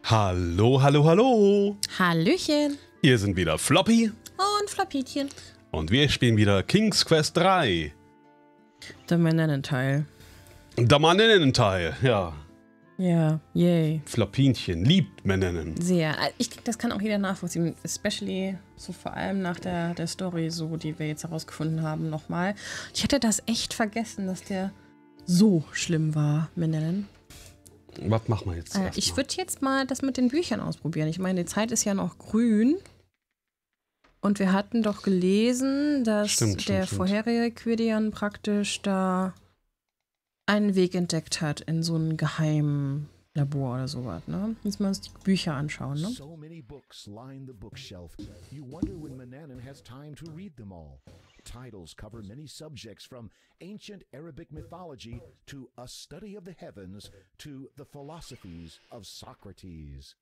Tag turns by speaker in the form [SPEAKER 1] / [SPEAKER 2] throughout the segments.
[SPEAKER 1] Hallo, hallo, hallo.
[SPEAKER 2] Hallöchen.
[SPEAKER 1] Hier sind wieder Floppy.
[SPEAKER 2] Und Floppytchen.
[SPEAKER 1] Und wir spielen wieder King's Quest 3.
[SPEAKER 2] Der Manennenteil.
[SPEAKER 1] Der Manennenteil, ja.
[SPEAKER 2] Ja, yay.
[SPEAKER 1] Floppinchen liebt Manennen.
[SPEAKER 2] Sehr. Ich denke, das kann auch jeder nachvollziehen. Especially so vor allem nach der Story, so die wir jetzt herausgefunden haben, nochmal. Ich hatte das echt vergessen, dass der so schlimm war, Manennen.
[SPEAKER 1] Was machen wir jetzt?
[SPEAKER 2] Ich würde jetzt mal das mit den Büchern ausprobieren. Ich meine, die Zeit ist ja noch grün. Und wir hatten doch gelesen, dass der vorherige Quidian praktisch da einen Weg entdeckt hat in so ein geheimen Labor oder sowas, ne? Müssen wir uns die Bücher anschauen, ne?
[SPEAKER 3] So many books line the bookshelf. You wonder when Manannan has time to read them all. Titles cover many subjects from ancient Arabic mythology to a study of the heavens to the philosophies of Socrates.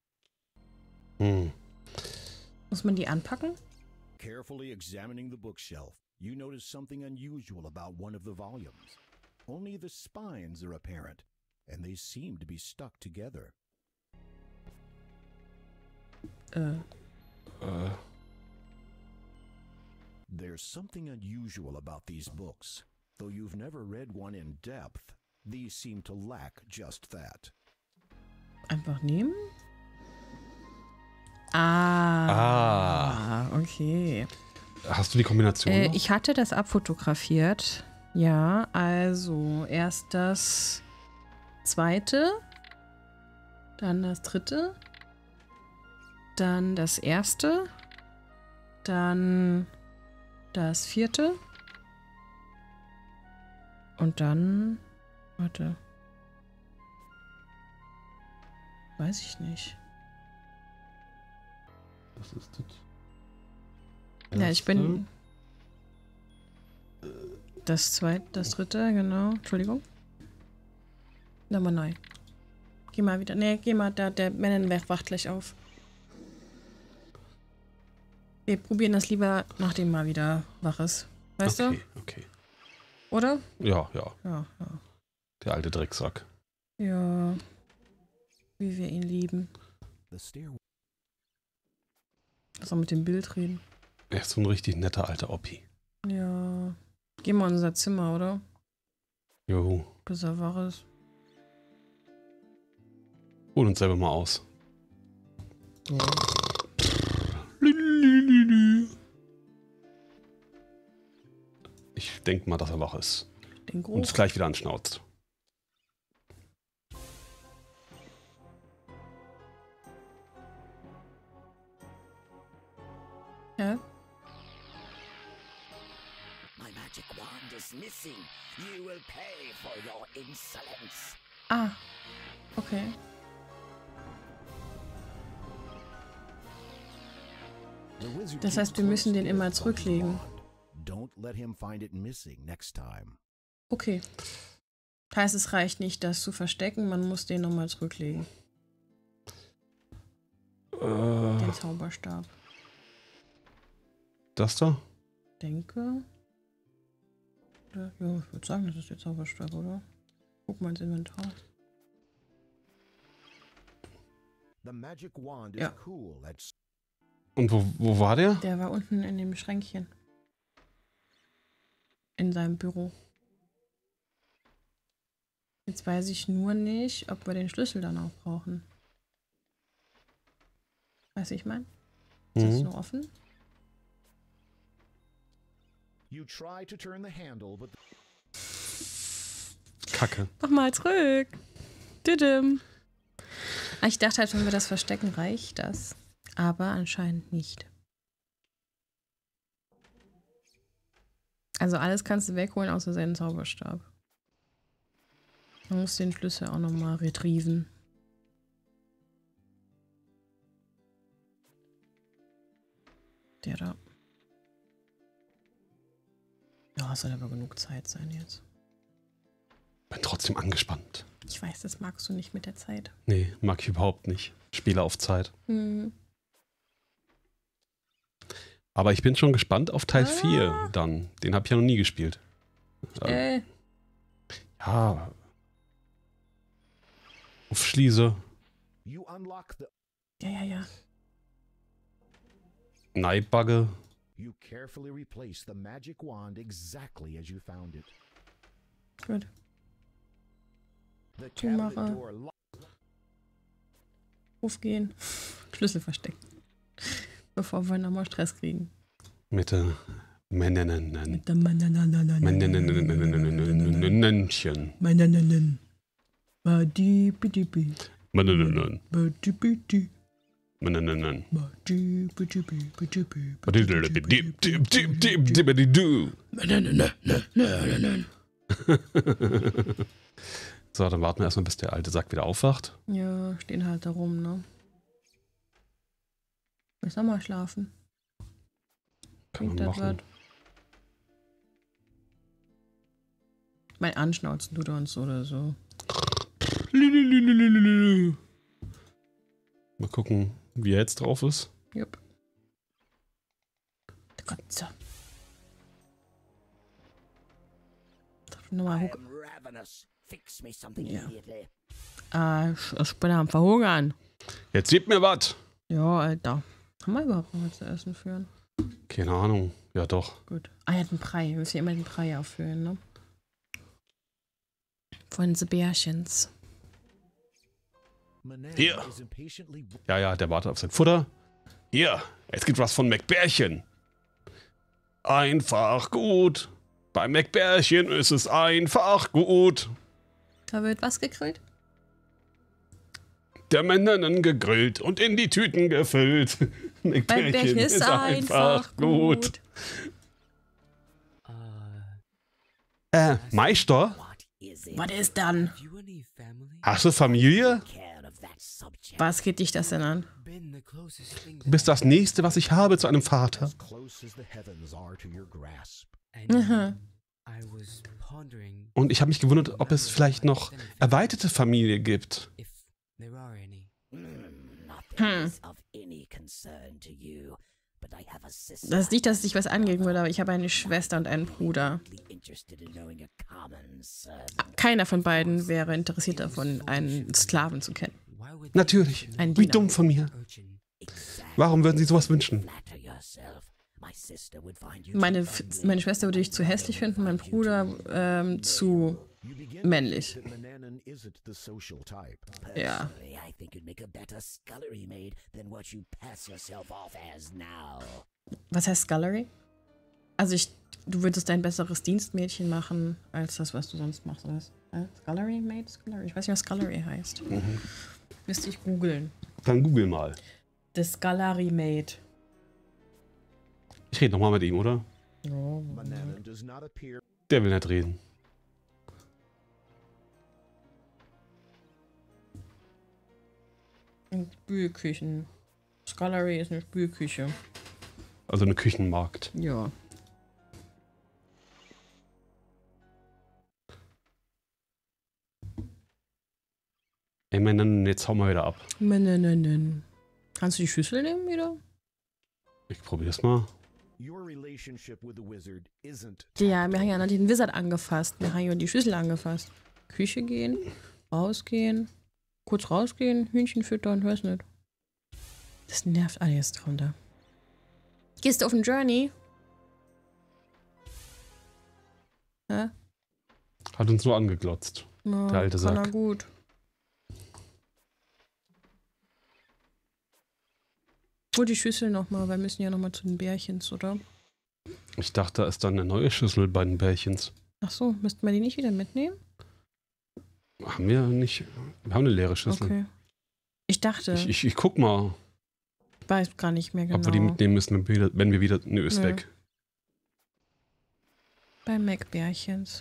[SPEAKER 2] Muss man die anpacken?
[SPEAKER 3] Carefully examining the bookshelf, you notice something unusual about one of the volumes. Only the spines are apparent, and they seem to be stuck together. There's something unusual about these books. Though you've never read one in depth, these seem to lack just that.
[SPEAKER 2] Einfach nehmen? Okay.
[SPEAKER 1] Hast du die Kombination noch?
[SPEAKER 2] Ich hatte das abfotografiert. Ja, also erst das zweite, dann das dritte, dann das erste, dann das vierte und dann, warte, weiß ich nicht.
[SPEAKER 1] Das ist das.
[SPEAKER 2] Ja, ich bin das zweite, das dritte, genau. Entschuldigung. Nochmal neu. Geh mal wieder. Nee, geh mal, der Manennen wacht gleich auf. Wir probieren das lieber, nachdem mal wieder wach ist. Weißt du?
[SPEAKER 1] Okay.
[SPEAKER 2] Oder?
[SPEAKER 1] Ja.
[SPEAKER 2] Ja.
[SPEAKER 1] Der alte Drecksack.
[SPEAKER 2] Ja. Wie wir ihn lieben. Lass mal mit dem Bild reden.
[SPEAKER 1] Er ist so ein richtig netter alter Oppi.
[SPEAKER 2] Ja. Gehen wir in unser Zimmer, oder?
[SPEAKER 1] Jo.
[SPEAKER 2] Bis er wach ist.
[SPEAKER 1] Hol uns selber mal aus.
[SPEAKER 2] Ja.
[SPEAKER 1] Ich denke mal, dass er wach ist.
[SPEAKER 2] Den Geruch.
[SPEAKER 1] Und es gleich wieder anschnauzt.
[SPEAKER 2] Ja?
[SPEAKER 4] My magic wand is missing. You will pay for your insolence.
[SPEAKER 2] Ah. Okay. Das heißt, wir müssen den immer zurücklegen.
[SPEAKER 3] Don't let him find it missing next time.
[SPEAKER 2] Okay. Das heißt, es reicht nicht, das zu verstecken, man muss den nochmal zurücklegen. Den Zauberstab.
[SPEAKER 1] Das da?
[SPEAKER 2] Denke. Ja, ich würde sagen, das ist der Zauberstab, oder? Guck mal ins Inventar.
[SPEAKER 3] The magic wand is
[SPEAKER 2] Ja.
[SPEAKER 3] cool at
[SPEAKER 1] Und wo war der?
[SPEAKER 2] Der war unten in dem Schränkchen. In seinem Büro. Jetzt weiß ich nur nicht, ob wir den Schlüssel dann auch brauchen. Weiß ich mein? Ist das nur offen?
[SPEAKER 3] You try to turn the handle, but
[SPEAKER 1] Kacke.
[SPEAKER 2] Mach mal zurück. Didim. Ich dachte halt, wenn wir das verstecken, reicht das. Aber anscheinend nicht. Also alles kannst du wegholen, außer seinen Zauberstab. Man muss den Schlüssel auch nochmal retrieven. Der da. Ja, es soll aber genug Zeit sein jetzt.
[SPEAKER 1] Bin trotzdem angespannt.
[SPEAKER 2] Ich weiß, das magst du nicht mit der Zeit.
[SPEAKER 1] Nee, mag ich überhaupt nicht. Spiele auf Zeit. Aber ich bin schon gespannt auf Teil 4 dann. Den habe ich ja noch nie gespielt. Ja. Auf Schließe.
[SPEAKER 3] you unlock the
[SPEAKER 2] Ja.
[SPEAKER 1] Neibagge.
[SPEAKER 3] You carefully replace the magic wand exactly as you found it.
[SPEAKER 2] Gut.
[SPEAKER 3] The
[SPEAKER 2] Zumache.
[SPEAKER 3] cabinet door lo-
[SPEAKER 2] Aufgehen. Schlüssel verstecken. Bevor wir nochmal Stress kriegen.
[SPEAKER 1] Mit der Männchen.
[SPEAKER 2] Mit der Männchen. Badi-bidi-bi.
[SPEAKER 1] Männchen.
[SPEAKER 2] Badi-bidi.
[SPEAKER 1] Männchen.
[SPEAKER 2] Badi-bidi-bidi-bidi-bidi.
[SPEAKER 1] So, dann warten wir erstmal, bis der alte Sack wieder aufwacht.
[SPEAKER 2] Ja, stehen halt da rum, ne? Ich soll mal schlafen.
[SPEAKER 1] Kann
[SPEAKER 2] Klingt
[SPEAKER 1] man
[SPEAKER 2] das
[SPEAKER 1] machen.
[SPEAKER 2] was? Mein Anschnauzen tut er uns so oder so.
[SPEAKER 1] Mal gucken, wie er jetzt drauf ist.
[SPEAKER 2] Jupp. Der Kotze. Nochmal
[SPEAKER 4] I
[SPEAKER 2] Huck.
[SPEAKER 4] am ravenous. Fix me something
[SPEAKER 2] Yeah.
[SPEAKER 4] immediately.
[SPEAKER 2] Ich bin am Verhungern.
[SPEAKER 1] Jetzt gib mir was.
[SPEAKER 2] Ja, Alter. Haben wir überhaupt noch was zu essen führen?
[SPEAKER 1] Keine Ahnung. Ja, doch.
[SPEAKER 2] Gut. Ah, ja, den Brei. Wir müssen ja immer den Brei auffüllen, ne? Von den Bärchens.
[SPEAKER 3] Manan
[SPEAKER 1] Hier.
[SPEAKER 3] is impatiently
[SPEAKER 1] Ja, der wartet auf sein Futter. Hier, es gibt was von McBärchen. Einfach gut. Bei McBärchen ist es einfach gut.
[SPEAKER 2] Da wird was gegrillt?
[SPEAKER 1] Der Männchen gegrillt und in die Tüten gefüllt.
[SPEAKER 2] Beim Bärchen ist einfach gut.
[SPEAKER 1] Meister?
[SPEAKER 4] What is it?
[SPEAKER 2] Was ist dann?
[SPEAKER 5] Have you any family?
[SPEAKER 1] Hast du Familie?
[SPEAKER 4] Care of that subject.
[SPEAKER 2] Was geht dich das denn an?
[SPEAKER 5] Been the closest thing
[SPEAKER 1] Du bist das Nächste, was ich habe zu einem Vater.
[SPEAKER 3] as close as the heavens are to your grasp.
[SPEAKER 5] And I was pondering
[SPEAKER 1] Und ich habe mich gewundert, ob es vielleicht noch erweiterte Familie gibt.
[SPEAKER 5] if there are any.
[SPEAKER 4] Nothing is of any concern to you, but I have a sister.
[SPEAKER 2] Das ist nicht, dass es dich was angehen würde, aber ich habe eine Schwester und einen Bruder.
[SPEAKER 4] Interested in knowing a common servant.
[SPEAKER 2] Keiner von beiden wäre interessiert davon, einen Sklaven zu kennen.
[SPEAKER 5] Why would
[SPEAKER 1] Natürlich.
[SPEAKER 2] Ein
[SPEAKER 1] Wie
[SPEAKER 2] Diener.
[SPEAKER 1] dumm von mir.
[SPEAKER 5] urchin?
[SPEAKER 4] Exactly.
[SPEAKER 1] Warum würden Sie sowas wünschen?
[SPEAKER 4] Flatter yourself. My sister would find you
[SPEAKER 2] Meine
[SPEAKER 4] too ugly.
[SPEAKER 2] meine Schwester würde ich zu hässlich finden, mein Bruder zu
[SPEAKER 3] You begin
[SPEAKER 2] männlich.
[SPEAKER 3] to think that Mananan isn't the social type.
[SPEAKER 2] Ja.
[SPEAKER 4] Personally, I think you'd make a better scullery maid than what you pass yourself off as now.
[SPEAKER 2] Was heißt Scullery? Also du würdest ein besseres Dienstmädchen machen, als das, was du sonst machst, oder was? Scullery Maid? Scullery? Ich weiß nicht, was Scullery heißt. Müsste ich googeln.
[SPEAKER 1] Dann google mal.
[SPEAKER 2] The Scullery Maid.
[SPEAKER 1] Ich rede nochmal mit ihm, oder?
[SPEAKER 3] Mananan does not appear
[SPEAKER 1] Der will nicht reden.
[SPEAKER 2] Spülküchen. Scullery ist eine Spülküche.
[SPEAKER 1] Also eine Küchenmarkt.
[SPEAKER 2] Ja.
[SPEAKER 1] Ey, Mann, jetzt hau mal wieder ab.
[SPEAKER 2] Nein. Kannst du die Schüssel nehmen wieder?
[SPEAKER 1] Ich probier's mal.
[SPEAKER 3] your relationship with the wizard isn't.
[SPEAKER 2] Ja, wir haben ja noch den Wizard angefasst. Wir haben ja die Schüssel angefasst. Küche gehen, rausgehen, kurz rausgehen, Hühnchen füttern, weiß nicht. Das nervt alles drunter. Gehst du auf den Journey? Hä?
[SPEAKER 1] Hat uns nur angeglotzt.
[SPEAKER 2] Ja,
[SPEAKER 1] Der alte
[SPEAKER 2] kann
[SPEAKER 1] Sack.
[SPEAKER 2] er gut. Hol die Schüssel nochmal, wir müssen ja nochmal zu den Bärchens, oder?
[SPEAKER 1] Ich dachte, da ist dann eine neue Schüssel bei den Bärchens.
[SPEAKER 2] Ach so, müssten wir die nicht wieder mitnehmen?
[SPEAKER 1] Haben wir nicht. Wir haben eine leere Schüssel.
[SPEAKER 2] Okay. Ich dachte,
[SPEAKER 1] Ich guck mal,
[SPEAKER 2] ich weiß gar nicht mehr genau.
[SPEAKER 1] ob wir die mitnehmen müssen, wenn wir wieder. Nö, ist
[SPEAKER 2] Nö.
[SPEAKER 1] weg.
[SPEAKER 2] Bei Mac-Bärchens.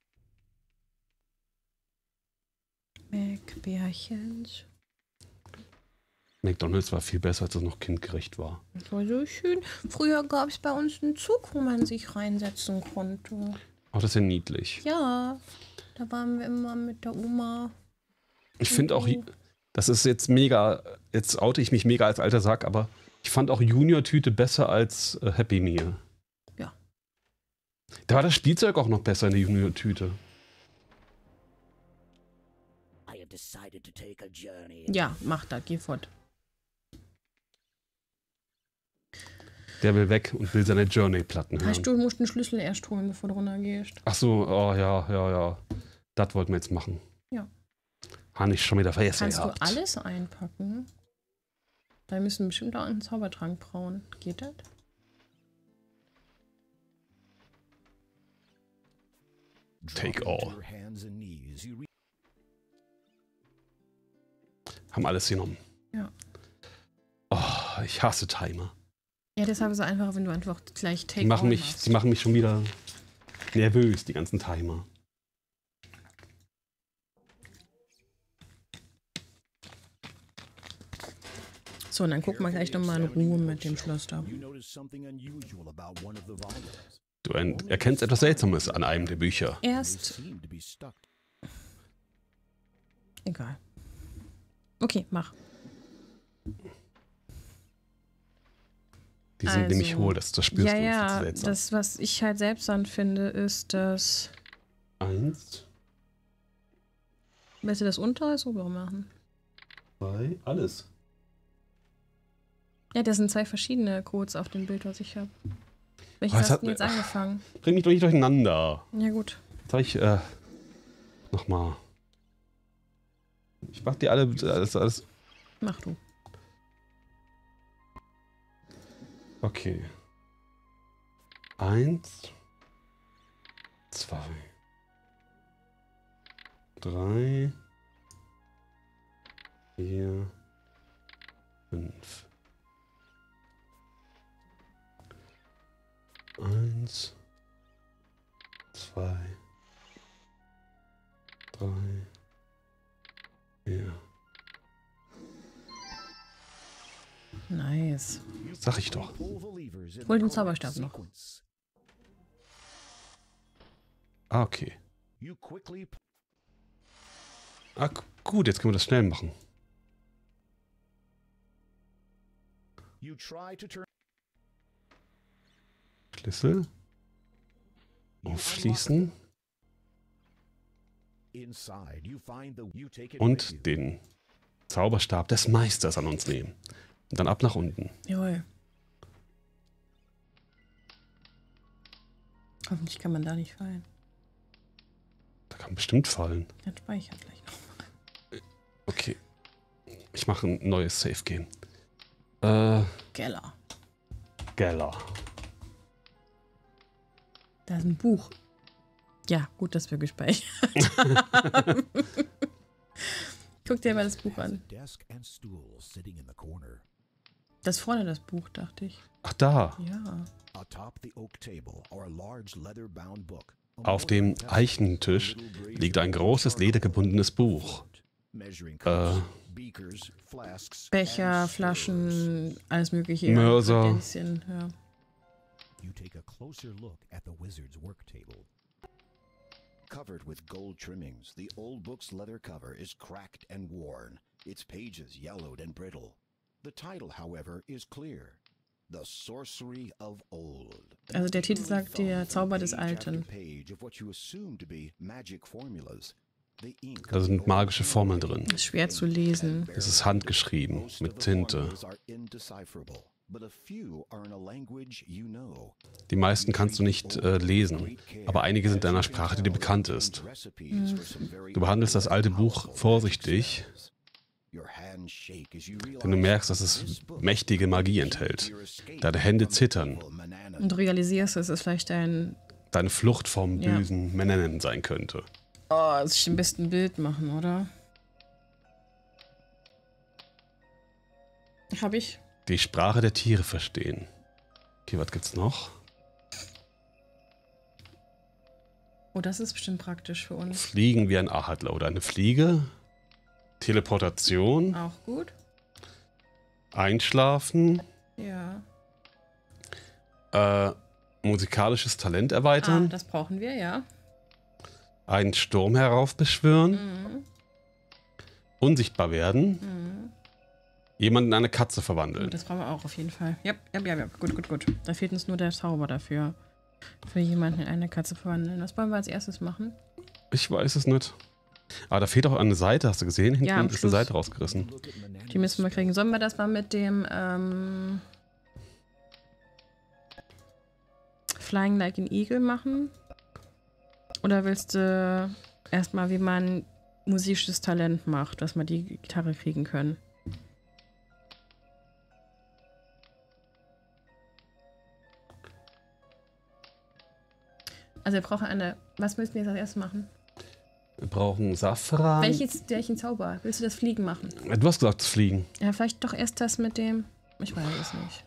[SPEAKER 2] Mac-Bärchens.
[SPEAKER 1] McDonalds war viel besser, als es noch kindgerecht war.
[SPEAKER 2] Das war so schön. Früher gab es bei uns einen Zug, wo man sich reinsetzen konnte.
[SPEAKER 1] Oh, das ist ja niedlich.
[SPEAKER 2] Ja, da waren wir immer mit der Oma.
[SPEAKER 1] Ich finde auch, das ist jetzt mega, jetzt oute ich mich mega als alter Sack, aber ich fand auch Junior-Tüte besser als Happy Meal.
[SPEAKER 2] Ja.
[SPEAKER 1] Da war das Spielzeug auch noch besser in der Junior-Tüte.
[SPEAKER 4] I have decided to take a journey.
[SPEAKER 2] Ja, mach das, geh fort.
[SPEAKER 1] Der will weg und will seine Journey-Platten hören.
[SPEAKER 2] Heißt, du musst den Schlüssel erst holen, bevor du runtergehst.
[SPEAKER 1] Ach so, oh ja. Das wollten wir jetzt machen.
[SPEAKER 2] Ja.
[SPEAKER 1] Habe ich schon wieder vergessen.
[SPEAKER 2] Kannst du alles einpacken? Da müssen bestimmt auch einen Zaubertrank brauen. Geht das?
[SPEAKER 1] Take all. Haben alles genommen.
[SPEAKER 2] Ja.
[SPEAKER 1] Oh, ich hasse Timer.
[SPEAKER 2] Ja, deshalb ist es einfacher, wenn du einfach gleich Take
[SPEAKER 1] Die machen
[SPEAKER 2] all
[SPEAKER 1] mich,
[SPEAKER 2] machst.
[SPEAKER 1] die machen mich schon wieder nervös, die ganzen Timer.
[SPEAKER 2] So, und dann gucken wir gleich nochmal in Ruhe mit dem Schloss da.
[SPEAKER 1] Du erkennst etwas Seltsames an einem der Bücher.
[SPEAKER 2] Erst. Egal. Okay, mach.
[SPEAKER 1] Die sind nämlich hohl, das spürst du.
[SPEAKER 2] Ja,
[SPEAKER 1] das ist seltsam.
[SPEAKER 2] das, was ich halt seltsam finde, ist, dass...
[SPEAKER 1] 1,
[SPEAKER 2] Willst du das unter oder ober machen?
[SPEAKER 1] 2, alles.
[SPEAKER 2] Ja, das sind 2 verschiedene Codes auf dem Bild, was ich habe. Welches
[SPEAKER 1] Oh,
[SPEAKER 2] hast du denn jetzt angefangen?
[SPEAKER 1] Bring mich doch nicht durcheinander.
[SPEAKER 2] Ja, gut.
[SPEAKER 1] Jetzt habe ich, nochmal. Ich mach dir alles.
[SPEAKER 2] Mach du.
[SPEAKER 1] Okay. 1, 2, 3, 4, 5. 1, 2, 3, 4.
[SPEAKER 2] Nice.
[SPEAKER 1] Sag ich doch.
[SPEAKER 2] Hol den Zauberstab noch.
[SPEAKER 1] Ah, okay. Ah, gut, jetzt können wir das schnell machen. Schlüssel. Aufschließen. Und den Zauberstab des Meisters an uns nehmen. Und dann ab nach unten.
[SPEAKER 2] Jawohl. Hoffentlich kann man da nicht fallen.
[SPEAKER 1] Da kann bestimmt fallen.
[SPEAKER 2] Dann speichert gleich nochmal.
[SPEAKER 1] Okay. Ich mache ein neues Save Game.
[SPEAKER 2] Geller.
[SPEAKER 1] Geller.
[SPEAKER 2] Da ist ein Buch. Ja, gut, dass wir gespeichert haben. Guck dir mal das Buch an. Das vorne das Buch, dachte ich.
[SPEAKER 1] Ach, da.
[SPEAKER 2] Ja.
[SPEAKER 1] Auf dem Eichentisch liegt ein großes ledergebundenes Buch.
[SPEAKER 2] Becher, Flaschen, alles mögliche.
[SPEAKER 1] Mörser.
[SPEAKER 2] Kredenzen, ja.
[SPEAKER 3] You take a closer look at the wizard's work table. Covered with gold trimmings, the old book's leather cover is cracked and worn, its pages yellowed and brittle. The title, however, is clear. The Sorcery of Old.
[SPEAKER 2] Also der Titel sagt der Zauber des Alten.
[SPEAKER 1] Da sind magische Formeln drin.
[SPEAKER 2] Ist schwer zu lesen.
[SPEAKER 1] Es ist handgeschrieben, mit Tinte. Die meisten kannst du nicht lesen, aber einige sind in einer Sprache, die dir bekannt ist. Du behandelst das alte Buch vorsichtig, denn du merkst, dass es mächtige Magie enthält. Deine Hände zittern.
[SPEAKER 2] Und du realisierst, dass es vielleicht deine
[SPEAKER 1] Flucht vom bösen Menanen sein könnte.
[SPEAKER 2] Oh, das ist am besten ein Bild machen, oder? Hab ich.
[SPEAKER 1] Die Sprache der Tiere verstehen. Okay, was gibt's noch?
[SPEAKER 2] Oh, das ist bestimmt praktisch für uns.
[SPEAKER 1] Fliegen wie ein Adler oder eine Fliege. Teleportation.
[SPEAKER 2] Auch gut.
[SPEAKER 1] Einschlafen.
[SPEAKER 2] Ja.
[SPEAKER 1] Musikalisches Talent erweitern.
[SPEAKER 2] Das brauchen wir, ja.
[SPEAKER 1] Einen Sturm heraufbeschwören.
[SPEAKER 2] Mhm.
[SPEAKER 1] Unsichtbar werden.
[SPEAKER 2] Mhm.
[SPEAKER 1] Jemanden in eine Katze verwandeln.
[SPEAKER 2] Das brauchen wir auch auf jeden Fall. Ja. Gut. Da fehlt uns nur der Zauber dafür. Für jemanden in eine Katze verwandeln. Was wollen wir als erstes machen?
[SPEAKER 1] Ich weiß es nicht. Aber da fehlt auch eine Seite, hast du gesehen? Hinten
[SPEAKER 2] am
[SPEAKER 1] ist eine
[SPEAKER 2] Schluss.
[SPEAKER 1] Seite rausgerissen.
[SPEAKER 2] Die müssen wir kriegen. Sollen wir das mal mit dem Flying Like an Eagle machen? Oder willst du erstmal, wie man musisches Talent macht, dass wir die Gitarre kriegen können? Also wir brauchen eine... Was müssen wir jetzt als erstes machen?
[SPEAKER 1] Wir brauchen Safran.
[SPEAKER 2] Welchen Zauber? Willst du das Fliegen machen?
[SPEAKER 1] Du hast gesagt, das Fliegen.
[SPEAKER 2] Ja, vielleicht doch erst das mit dem... Ich weiß es nicht.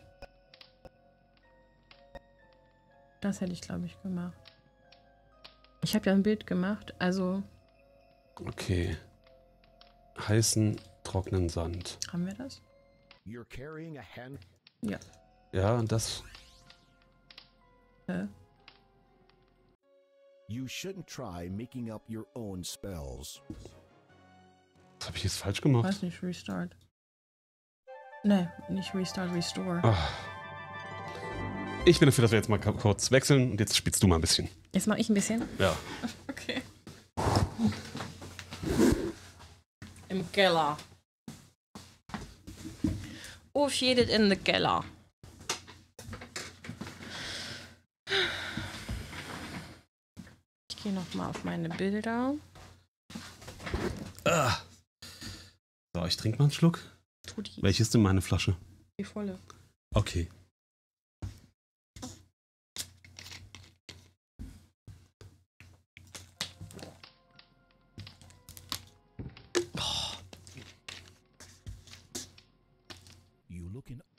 [SPEAKER 2] Das hätte ich, glaube ich, gemacht. Ich habe ja ein Bild gemacht, also...
[SPEAKER 1] Okay. Heißen, trockenen Sand.
[SPEAKER 2] Haben wir das? Ja.
[SPEAKER 1] Ja, und das...
[SPEAKER 3] You shouldn't try making up your own spells.
[SPEAKER 1] Was habe ich jetzt falsch gemacht?
[SPEAKER 2] Weiß nicht, Restart. Ne, nicht Restart, Restore.
[SPEAKER 1] Ach. Ich bin dafür, dass wir jetzt mal kurz wechseln und jetzt spielst du mal ein bisschen.
[SPEAKER 2] Jetzt mache ich ein bisschen?
[SPEAKER 1] Ja.
[SPEAKER 2] Okay. Im Keller. Auf jedes in den Keller. Ich gehe nochmal auf meine Bilder.
[SPEAKER 1] So, ich trinke mal einen Schluck.
[SPEAKER 2] Tu die.
[SPEAKER 1] Welche ist denn meine Flasche?
[SPEAKER 2] Die volle.
[SPEAKER 1] Okay.
[SPEAKER 3] You look in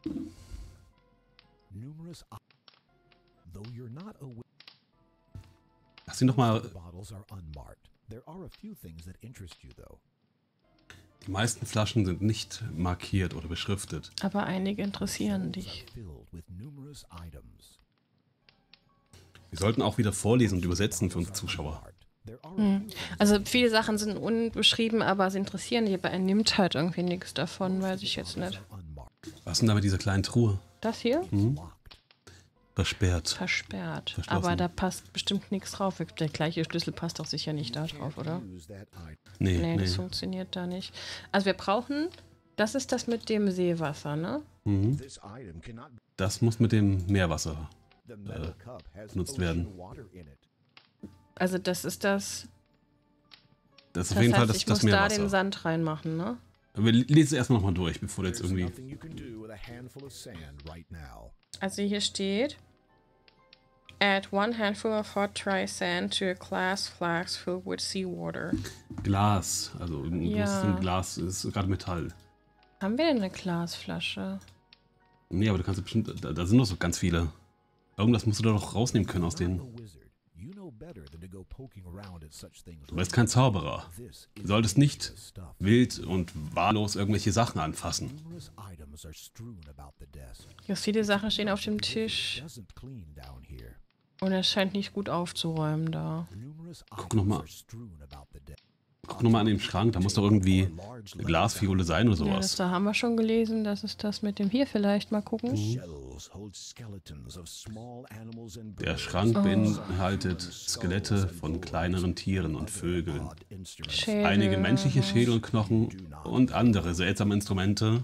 [SPEAKER 3] numerous though you're not aware
[SPEAKER 1] Lass ihn doch mal.
[SPEAKER 3] bottles are unmarked. There are a few things that interest you though.
[SPEAKER 1] Die meisten Flaschen sind nicht markiert oder beschriftet.
[SPEAKER 2] Aber einige interessieren dich.
[SPEAKER 3] Shelves are filled with numerous items.
[SPEAKER 1] Wir sollten auch wieder vorlesen und übersetzen für unsere Zuschauer.
[SPEAKER 3] There are a few
[SPEAKER 2] Also viele Sachen sind unbeschrieben, aber sie interessieren dich. Aber er nimmt halt irgendwie nichts davon, weiß ich jetzt nicht.
[SPEAKER 3] unmarked.
[SPEAKER 1] Was ist denn da mit dieser kleinen Truhe?
[SPEAKER 2] Das hier?
[SPEAKER 3] Locked.
[SPEAKER 1] Versperrt.
[SPEAKER 2] Versperrt.
[SPEAKER 1] Verschlossen.
[SPEAKER 2] Aber da passt bestimmt nichts drauf. Der gleiche Schlüssel passt doch sicher nicht da drauf, oder?
[SPEAKER 3] Use that item.
[SPEAKER 2] Nee, das funktioniert da nicht. Also wir brauchen, das ist das mit dem Seewasser, ne?
[SPEAKER 1] Mhm.
[SPEAKER 3] This item cannot
[SPEAKER 1] Das muss mit dem Meerwasser.
[SPEAKER 3] the metal cup has
[SPEAKER 1] benutzt
[SPEAKER 3] ocean
[SPEAKER 1] werden.
[SPEAKER 3] water in it.
[SPEAKER 2] Also das ist das.
[SPEAKER 1] Das ist
[SPEAKER 2] Das
[SPEAKER 1] auf jeden
[SPEAKER 2] heißt,
[SPEAKER 1] Fall das,
[SPEAKER 2] ich
[SPEAKER 1] das
[SPEAKER 2] muss da den
[SPEAKER 1] Meerwasser.
[SPEAKER 2] Sand reinmachen, ne?
[SPEAKER 1] Wir lesen erstmal nochmal durch, bevor du jetzt
[SPEAKER 3] There's
[SPEAKER 1] irgendwie.
[SPEAKER 3] nothing you can do with a handful of sand right now.
[SPEAKER 2] Also hier steht: Add 1 handful of hot dry sand to a glass flask filled with seawater.
[SPEAKER 1] Glas. Also du
[SPEAKER 2] Ja.
[SPEAKER 1] musst ein Glas, ist gerade Metall.
[SPEAKER 2] Haben wir denn eine Glasflasche?
[SPEAKER 1] Nee, aber du kannst ja bestimmt. Da sind noch so ganz viele. Irgendwas musst du da doch rausnehmen können aus
[SPEAKER 3] Not
[SPEAKER 1] denen.
[SPEAKER 3] a wizard. You know better than to go poking around at such things.
[SPEAKER 1] Du bist kein Zauberer.
[SPEAKER 3] This
[SPEAKER 1] Du
[SPEAKER 3] is
[SPEAKER 1] solltest nicht
[SPEAKER 3] the stuff.
[SPEAKER 1] wild und wahllos irgendwelche Sachen anfassen.
[SPEAKER 3] Numerous items are strewn about the desk.
[SPEAKER 2] Ja, viele Sachen stehen auf dem Tisch
[SPEAKER 3] Doesn't clean down here.
[SPEAKER 2] und er scheint nicht gut aufzuräumen da.
[SPEAKER 3] Numerous
[SPEAKER 1] Guck noch
[SPEAKER 3] items
[SPEAKER 1] mal.
[SPEAKER 3] are strewn about the desk.
[SPEAKER 1] Guck nochmal an dem Schrank, da muss doch irgendwie eine Glasfiole sein oder
[SPEAKER 2] Ja, das
[SPEAKER 1] sowas.
[SPEAKER 2] da haben wir schon gelesen. Das ist das mit dem hier vielleicht. Mal gucken.
[SPEAKER 3] Shelves hold skeletons of small animals and
[SPEAKER 1] Der
[SPEAKER 3] birds.
[SPEAKER 1] Schrank beinhaltet Skelette von kleineren Tieren und Vögeln.
[SPEAKER 3] Odd instruments.
[SPEAKER 2] Schädel.
[SPEAKER 1] Einige menschliche Schädel und Knochen und andere seltsame Instrumente.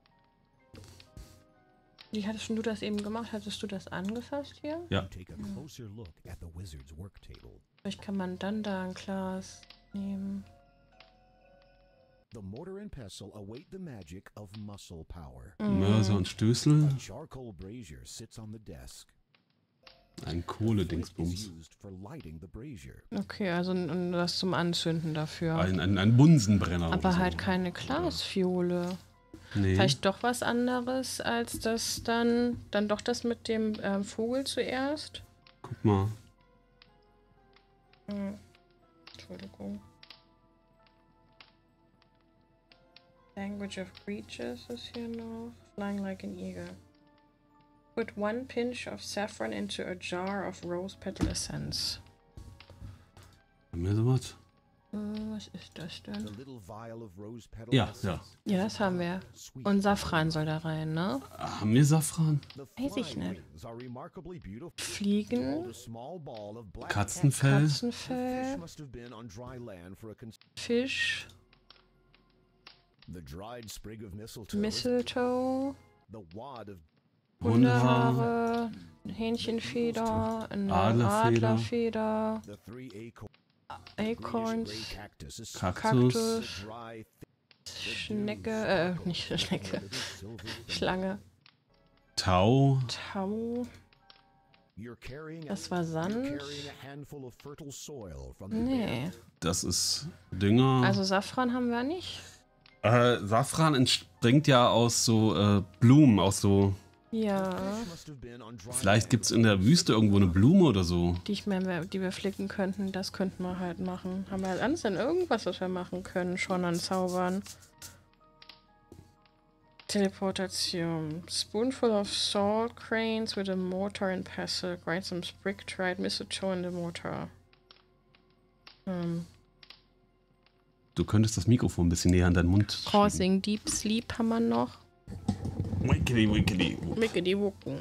[SPEAKER 2] Wie hattest du das eben gemacht? Hattest du das angefasst hier?
[SPEAKER 1] Ja,
[SPEAKER 3] Take a closer look at the wizard's work table.
[SPEAKER 2] Vielleicht kann man dann da ein Glas nehmen.
[SPEAKER 3] The mortar and pestle await the magic of muscle power.
[SPEAKER 1] Mörser und Stößel,
[SPEAKER 3] A charcoal brazier sits on the desk.
[SPEAKER 1] ein
[SPEAKER 3] Flint
[SPEAKER 1] Kohledingsbums,
[SPEAKER 3] is used for lighting the brazier.
[SPEAKER 2] Okay, also das zum Anzünden dafür.
[SPEAKER 1] ein Bunsenbrenner.
[SPEAKER 2] Aber
[SPEAKER 1] oder so.
[SPEAKER 2] halt keine Glasfiole.
[SPEAKER 1] Nee.
[SPEAKER 2] Vielleicht doch was anderes als das dann doch das mit dem Vogel zuerst.
[SPEAKER 1] Guck mal.
[SPEAKER 2] Entschuldigung. Language of Creatures ist hier noch. Flying like an eagle. Put 1 pinch of saffron into a jar of rose petal essence.
[SPEAKER 1] Haben wir sowas?
[SPEAKER 2] Was ist das
[SPEAKER 3] The
[SPEAKER 2] denn?
[SPEAKER 3] little vial of rose petal
[SPEAKER 1] Ja,
[SPEAKER 3] essence.
[SPEAKER 1] ja.
[SPEAKER 2] Ja, das haben wir.
[SPEAKER 3] Sweet.
[SPEAKER 2] Und Safran soll da rein, ne?
[SPEAKER 1] Haben wir Safran?
[SPEAKER 3] The
[SPEAKER 2] Weiß ich
[SPEAKER 3] flying
[SPEAKER 2] nicht.
[SPEAKER 3] wings are remarkably beautiful.
[SPEAKER 2] Fliegen,
[SPEAKER 3] Hold a small ball of black
[SPEAKER 1] Katzenfell?
[SPEAKER 3] Fish
[SPEAKER 2] Katzenfell,
[SPEAKER 3] must have been on dry land for a
[SPEAKER 2] Fisch,
[SPEAKER 3] the dried sprig of mistletoe.
[SPEAKER 2] Mistletoe,
[SPEAKER 3] The wad of
[SPEAKER 2] Hundehaare, Hähnchenfeder, eine Adlerfeder, Acorns, Kaktus, Schnecke, nicht Schnecke, Schlange.
[SPEAKER 1] Tau.
[SPEAKER 2] Das war Sand. Nee.
[SPEAKER 1] Das ist Dünger.
[SPEAKER 2] Also Safran haben wir nicht.
[SPEAKER 1] Safran entspringt ja aus so Blumen, aus so...
[SPEAKER 2] Ja.
[SPEAKER 1] Vielleicht gibt es in der Wüste irgendwo eine Blume oder so.
[SPEAKER 2] Die wir flicken könnten, das könnten wir halt machen. Haben wir halt alles denn irgendwas, was wir machen können, schon an Zaubern. Teleportation. Spoonful of salt cranes with a mortar and pestle. Grind some sprig dried mistletoe in the mortar.
[SPEAKER 1] Du könntest das Mikrofon ein bisschen näher an deinen Mund schieben.
[SPEAKER 2] Causing Deep Sleep haben wir noch.
[SPEAKER 1] Wickedy, wickedy.
[SPEAKER 2] Wickedy wucken.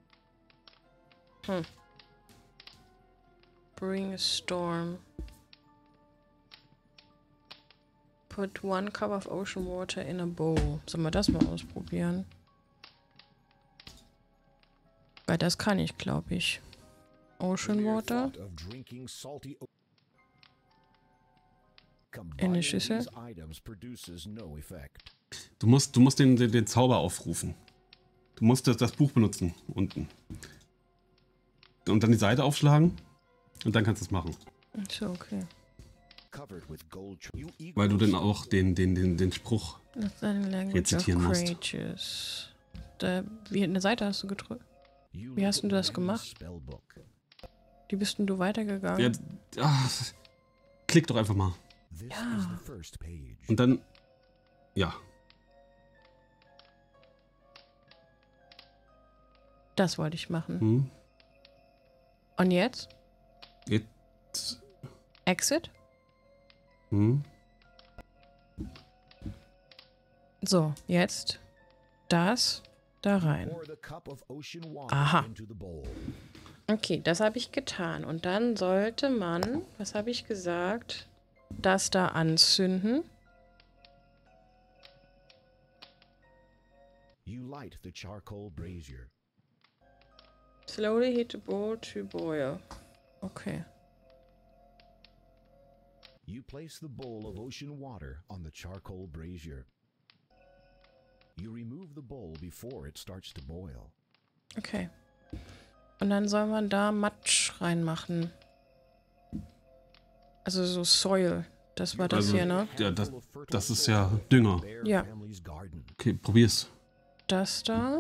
[SPEAKER 2] Bring a storm. Put 1 cup of ocean water in a bowl. Sollen wir das mal ausprobieren? Weil das kann ich, glaube ich. Ocean water. In eine Schüssel.
[SPEAKER 1] Du musst den Zauber aufrufen. Du musst das Buch benutzen, unten. Und dann die Seite aufschlagen und dann kannst du es machen.
[SPEAKER 2] So, okay.
[SPEAKER 1] Weil du dann auch den Spruch rezitieren musst.
[SPEAKER 2] Wie eine Seite hast du gedrückt? Wie hast du das gemacht? Wie bist denn du weitergegangen?
[SPEAKER 1] Ja, klick doch einfach mal.
[SPEAKER 2] Ja.
[SPEAKER 1] Und dann... Ja.
[SPEAKER 2] Das wollte ich machen.
[SPEAKER 1] Hm.
[SPEAKER 2] Und jetzt?
[SPEAKER 1] Jetzt...
[SPEAKER 2] Exit?
[SPEAKER 1] Hm.
[SPEAKER 2] So, jetzt das da rein. Aha. Okay, das habe ich getan. Und dann sollte man, was habe ich gesagt, das da anzünden. Slowly heat the bowl to boil. Okay.
[SPEAKER 3] You place the bowl of ocean water on the charcoal brazier. You remove the bowl before it starts to boil.
[SPEAKER 2] Okay. Und dann soll man da Matsch reinmachen. Also so Soil. Das war das hier, ne?
[SPEAKER 1] Ja, das ist ja Dünger.
[SPEAKER 2] Ja.
[SPEAKER 1] Okay, probier's.
[SPEAKER 2] Das da.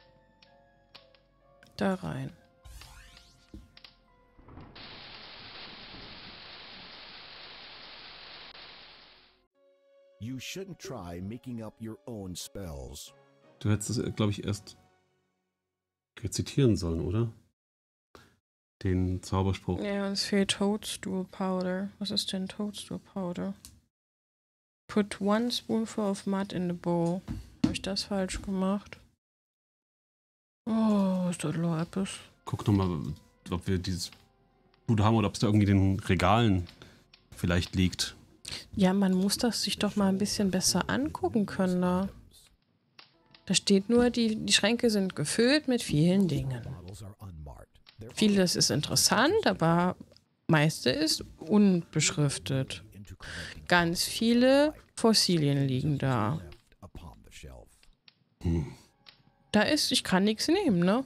[SPEAKER 2] Da rein.
[SPEAKER 3] You shouldn't try making up your own spells.
[SPEAKER 1] Du hättest es, glaube ich, erst rezitieren sollen, oder? Den Zauberspruch.
[SPEAKER 2] Ja, uns fehlt Toadstool Powder. Was ist denn Toadstool Powder? Put 1 spoonful of mud in the bowl. Habe ich das falsch gemacht? Oh, ist das etwas?
[SPEAKER 1] Guck nochmal, ob wir dieses Bude haben oder ob es da irgendwie in den Regalen vielleicht liegt.
[SPEAKER 2] Ja, man muss das sich doch mal ein bisschen besser angucken können da. Da steht nur, die Schränke sind gefüllt mit vielen Dingen. Vieles ist interessant, aber meiste ist unbeschriftet. Ganz viele Fossilien liegen da. Da ist, ich kann nichts nehmen, ne?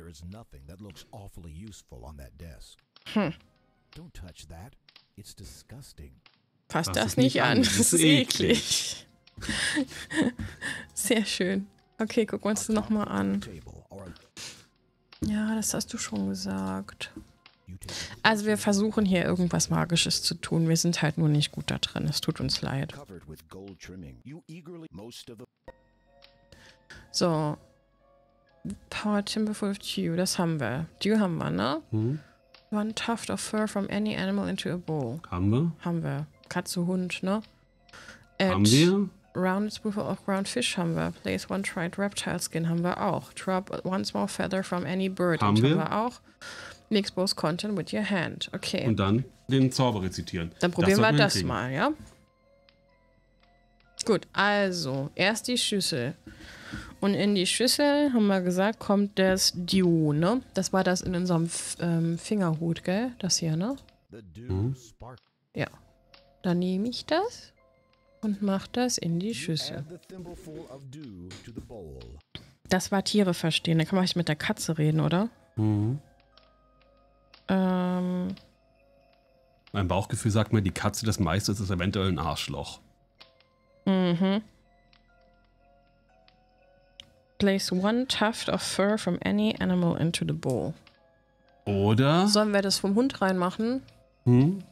[SPEAKER 2] Fass das nicht an, das ist eklig. Sehr schön. Okay, gucken wir uns das nochmal an. Ja, das hast du schon gesagt. Also wir versuchen hier irgendwas Magisches zu tun. Wir sind halt nur nicht gut da drin. Es tut uns leid. So. Power Timber full of Dew, das haben wir. Dew haben wir, ne? One tuft of fur from any animal into a bowl.
[SPEAKER 1] Haben wir?
[SPEAKER 2] Haben wir. Katze, Hund, ne?
[SPEAKER 1] Haben wir?
[SPEAKER 2] Rounded spoonful of ground fish haben wir. Place 1 dried reptile skin haben wir auch. Drop 1 small feather from any bird
[SPEAKER 1] haben wir
[SPEAKER 2] auch. Mix both content with your hand. Okay.
[SPEAKER 1] Und dann den Zauber rezitieren.
[SPEAKER 2] Dann probieren wir das mal, ja? Gut, also erst die Schüssel. Und in die Schüssel, haben wir gesagt, kommt das Dew, ne? Das war das in unserem Fingerhut, gell? Das hier, ne? Ja. Dann nehme ich das und mache das in die Schüssel. Das war Tiere verstehen. Da kann man mit der Katze reden, oder?
[SPEAKER 1] Mhm. Mein Bauchgefühl sagt mir, die Katze des Meisters ist eventuell ein Arschloch.
[SPEAKER 2] Mhm. Place one tuft of fur from any animal into the bowl.
[SPEAKER 1] Oder?
[SPEAKER 2] Sollen wir das vom Hund reinmachen?
[SPEAKER 1] Hm?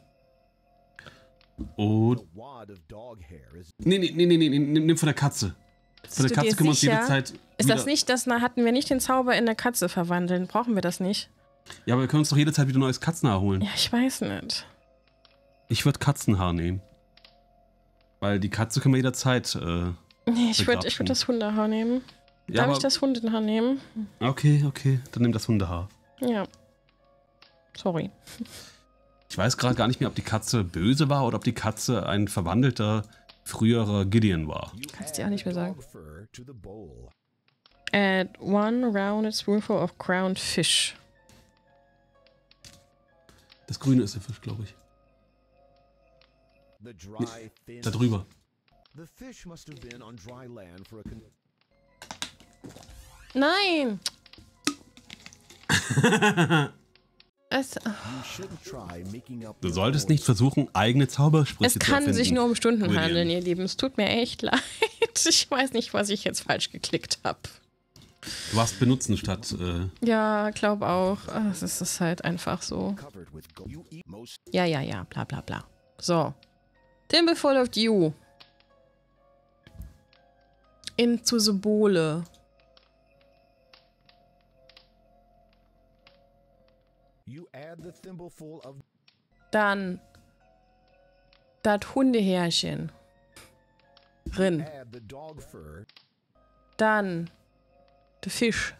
[SPEAKER 1] Oh. Nee, nimm von der Katze. Von der Katze können wir uns jede Zeit.
[SPEAKER 2] Ist das nicht, hatten wir nicht den Zauber in der Katze verwandeln? Brauchen wir das nicht?
[SPEAKER 1] Ja, aber wir können uns doch jede Zeit wieder neues Katzenhaar holen.
[SPEAKER 2] Ja, ich weiß nicht.
[SPEAKER 1] Ich würde Katzenhaar nehmen. Weil die Katze können wir jederzeit.
[SPEAKER 2] Nee, ich würd das Hundehaar nehmen.
[SPEAKER 1] Ja,
[SPEAKER 2] Darf ich das Hundehaar nehmen?
[SPEAKER 1] Okay, dann nimm das Hundehaar.
[SPEAKER 2] Ja. Sorry.
[SPEAKER 1] Ich weiß gerade gar nicht mehr, ob die Katze böse war oder ob die Katze ein verwandelter früherer Gideon war.
[SPEAKER 2] Kannst du dir auch nicht mehr sagen. Add one rounded spoonful of ground fish.
[SPEAKER 1] Das Grüne ist der Fisch, glaube ich. Nee, da drüber.
[SPEAKER 2] Nein!
[SPEAKER 1] Du solltest nicht versuchen, eigene Zaubersprüche zu erfinden.
[SPEAKER 2] Es kann sich nur um Stunden handeln, ihr Lieben. Es tut mir echt leid. Ich weiß nicht, was ich jetzt falsch geklickt habe.
[SPEAKER 1] Du warst benutzen statt...
[SPEAKER 2] Ja, glaub auch. Es ist halt einfach so. Ja, bla bla bla. So. Thimbleful of Dew. Into the Bowle. Dann das Hundehärchen. Rin. Dann der Fisch.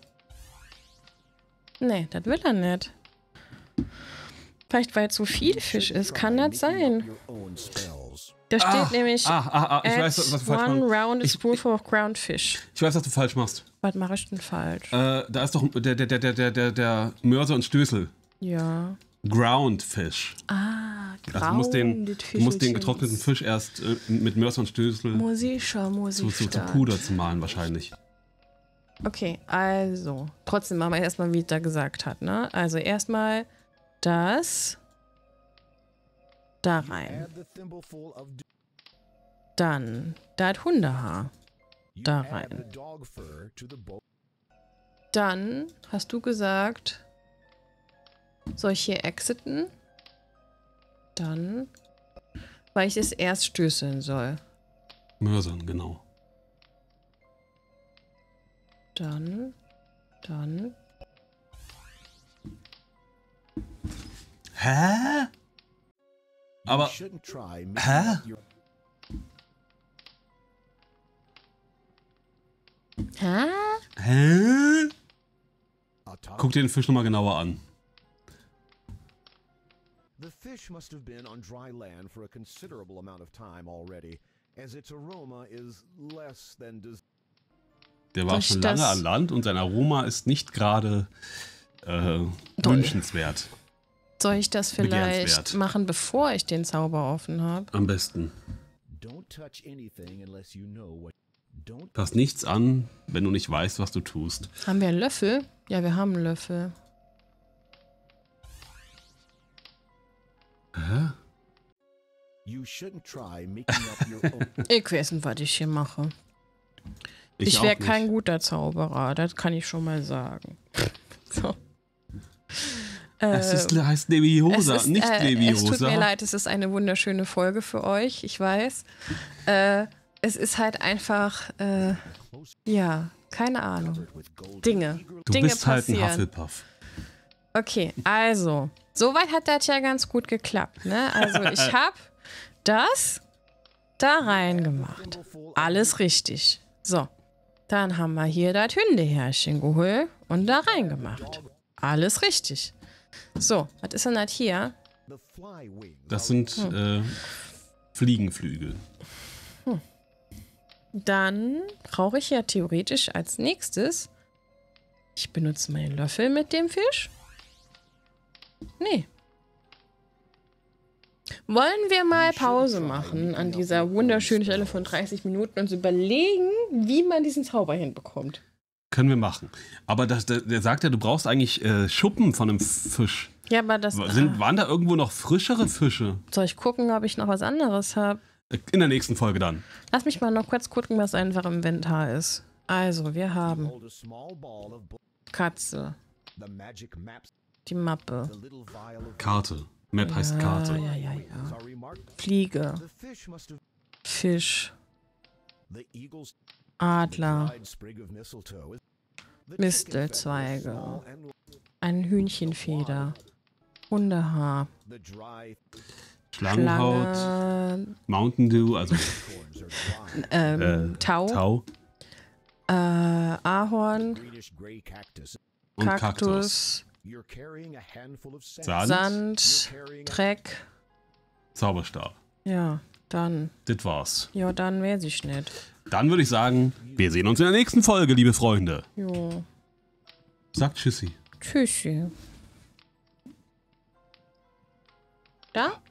[SPEAKER 2] Nee, das will er nicht. Vielleicht, weil zu viel Fisch ist, kann das sein. Da steht nämlich
[SPEAKER 1] ich weiß, was du falsch
[SPEAKER 2] one
[SPEAKER 1] machst.
[SPEAKER 2] rounded spoonful of ground fish.
[SPEAKER 1] Ich weiß, was du falsch machst.
[SPEAKER 2] Was mache ich denn falsch?
[SPEAKER 1] Da ist doch der Mörser und Stößel.
[SPEAKER 2] Ja.
[SPEAKER 1] Ground Fish. Also du musst den getrockneten Fisch erst mit Mörser und Stößel zu Puder zu malen wahrscheinlich.
[SPEAKER 2] Okay, also trotzdem machen wir erstmal, wie er gesagt hat, ne? Also erstmal das da rein. Dann das Hundehaar da rein. Dann hast du gesagt, soll ich hier exiten? Dann, weil ich es erst stößeln soll.
[SPEAKER 1] Mörsern, genau.
[SPEAKER 2] Dann.
[SPEAKER 1] Hä? Aber. Hä? Hä? Guck dir den Fisch nochmal genauer an.
[SPEAKER 3] The fish must have been on dry land for a considerable amount of time already, as its aroma is less than
[SPEAKER 1] Der war schon lange an Land und sein Aroma ist nicht gerade wünschenswert.
[SPEAKER 2] Soll ich das vielleicht machen, bevor ich den Zauber offen habe?
[SPEAKER 1] Am besten. Fass nichts an, wenn du nicht weißt, was du tust.
[SPEAKER 2] Haben wir einen Löffel? Ja, wir haben einen Löffel.
[SPEAKER 1] Hä?
[SPEAKER 2] Ich weiß nicht, was ich hier mache. Ich wäre kein guter Zauberer, das kann ich schon mal sagen. So.
[SPEAKER 1] Es heißt Leviosa, nicht Leviosa.
[SPEAKER 2] Es tut mir leid, es ist eine wunderschöne Folge für euch, ich weiß. Es ist halt einfach, ja, keine Ahnung. Dinge
[SPEAKER 1] bist
[SPEAKER 2] passieren.
[SPEAKER 1] Halt ein Hufflepuff.
[SPEAKER 2] Okay, also, soweit hat das ja ganz gut geklappt, ne? Also ich habe das da reingemacht. Alles richtig. So, dann haben wir hier das Hundehärchen geholt und da reingemacht. Alles richtig. So, was ist denn das hier?
[SPEAKER 1] Das sind Fliegenflügel.
[SPEAKER 2] Dann brauche ich ja theoretisch als nächstes. Ich benutze meinen Löffel mit dem Fisch. Nee. Wollen wir mal Pause machen an dieser wunderschönen Stelle von 30 Minuten und uns überlegen, wie man diesen Zauber hinbekommt?
[SPEAKER 1] Können wir machen. Aber der sagt ja, du brauchst eigentlich Schuppen von einem Fisch.
[SPEAKER 2] Ja, aber das...
[SPEAKER 1] Waren da irgendwo noch frischere Fische?
[SPEAKER 2] Soll ich gucken, ob ich noch was anderes habe?
[SPEAKER 1] In der nächsten Folge dann.
[SPEAKER 2] Lass mich mal noch kurz gucken, was einfach im Inventar ist. Also, wir haben Katze. Die Mappe.
[SPEAKER 1] Karte. Map heißt Karte.
[SPEAKER 2] Ja. Fliege. Fisch. Adler. Mistelzweige. Ein Hühnchenfeder. Hundehaar.
[SPEAKER 1] Schlangenhaut.
[SPEAKER 2] Schlange.
[SPEAKER 1] Mountain Dew, also
[SPEAKER 2] Tau. Ahorn.
[SPEAKER 1] Und Kaktus.
[SPEAKER 2] Sand. Dreck.
[SPEAKER 1] Zauberstab.
[SPEAKER 2] Ja, dann.
[SPEAKER 1] Das war's.
[SPEAKER 2] Ja, dann weiß ich nicht.
[SPEAKER 1] Dann würde ich sagen, wir sehen uns in der nächsten Folge, liebe Freunde.
[SPEAKER 2] Jo.
[SPEAKER 1] Sagt Tschüssi.
[SPEAKER 2] Tschüssi. Da?